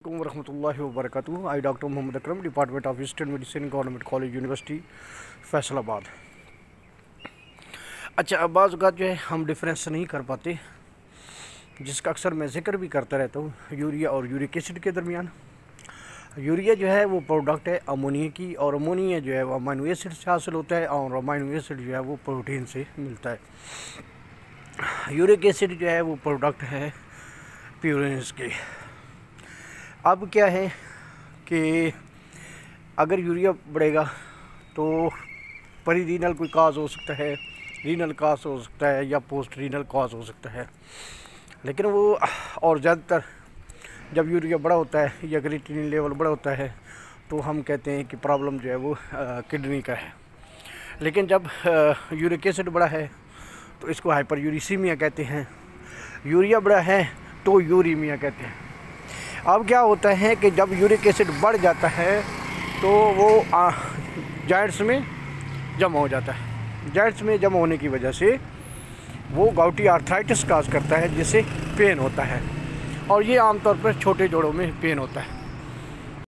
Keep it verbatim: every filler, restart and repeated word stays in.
वालेकुम वरहमतुल्लाहि वबरकातुहू। I doctor Mohammad Akram, department of eastern medicine, government college, university Faisalabad. अच्छा, अब बाज़ औक़ात जो है हम डिफरेंस नहीं कर पाते, जिसका अक्सर मैं जिक्र भी करता रहता हूँ, यूरिया और यूरिक एसिड के दरमियान। यूरिया जो है वो प्रोडक्ट है अमोनिया की, और अमोनिया जो है वो अमाइनो एसिड से हासिल होता है, और अमाइनो एसिड जो है वो प्रोटीन से मिलता है। यूरिक एसिड जो है वो प्रोडक्ट है प्यूरिन्स के। अब क्या है कि अगर यूरिया बढ़ेगा तो परीरीनल कोई काज हो सकता है, रीनल काज हो सकता है, या पोस्ट रीनल काज हो सकता है। लेकिन वो और ज़्यादातर जब यूरिया बड़ा होता है या क्रिएटिनिन लेवल बड़ा होता है तो हम कहते हैं कि प्रॉब्लम जो है वो किडनी का है। लेकिन जब यूरिक एसिड बड़ा है तो इसको हाइपर यूरिसीमिया कहते हैं, यूरिया बड़ा है तो यूरीमिया कहते हैं। अब क्या होता है कि जब यूरिक एसिड बढ़ जाता है तो वो जॉइंट्स में जमा हो जाता है। जॉइंट्स में जमा होने की वजह से वो गाउटी आर्थराइटिस काज करता है, जिससे पेन होता है, और ये आमतौर पर छोटे जोड़ों में पेन होता है।